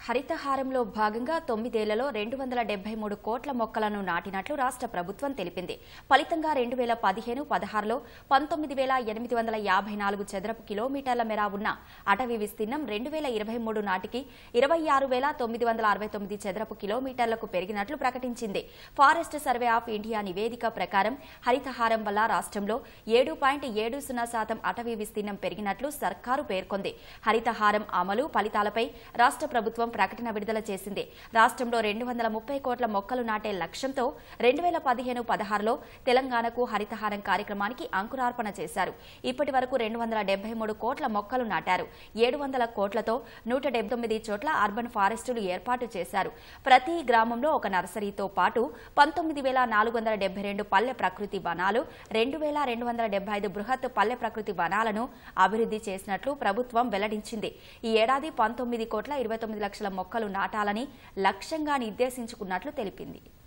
హరితహారంలో భాగంగా 9 ఏళ్లలో 273 కోట్ల మొక్కలను నాటినట్లు రాష్ట్ర ప్రభుత్వం తెలిపింది. ఫలితంగా 2015-16లో 19,854 చదరపు కిలోమీటర్ల మేర ఉన్న అటవీ విస్తీర్ణం 2023 నాటికి 26,969 చదరపు కిలోమీటర్లకు పెరిగినట్లు ప్రకటించింది. ఫారెస్ట్ సర్వే ఆఫ్ ఇండియా నివేదిక ప్రకారం హరితహారం వల్ల రాష్ట్రంలో 7.70% అటవీ విస్తీర్ణం పెరిగినట్లు సర్కారు పేర్కొంది. హరితహారం అమలు ఫలితాలపై రాష్ట్ర ప్రభుత్వం ప్రకటన విడుదల చేసింది. రాష్ట్రంలో 230 కోట్ల మొక్కలు నాటే లక్ష్యంతో 2015-16లో తెలంగాణకు హరితహారం కార్యక్రమానికి అంకురార్పణ చేశారు. ఇప్పటి వరకు 273 కోట్ల మొక్కలు నాటారు. 700 కోట్లతో 179 చోట్ల అర్బన్ ఫారెస్టులు ఏర్పాటు చేశారు. ప్రతి గ్రామంలో ఒక నర్సరీతో పాటు 19,472 పల్లె ప్రకృతి వనాలు, 2,275 బృహత్ పల్లె ప్రకృతి వనాలను అభివృద్ధి చేసినట్లు ప్రభుత్వం వెల్లడించింది. ఈ ఏడాది 19,29 లక్షల మొక్కలు నాటాలని లక్ష్యంగా నిర్దేశించుకున్నట్లు తెలిపింది.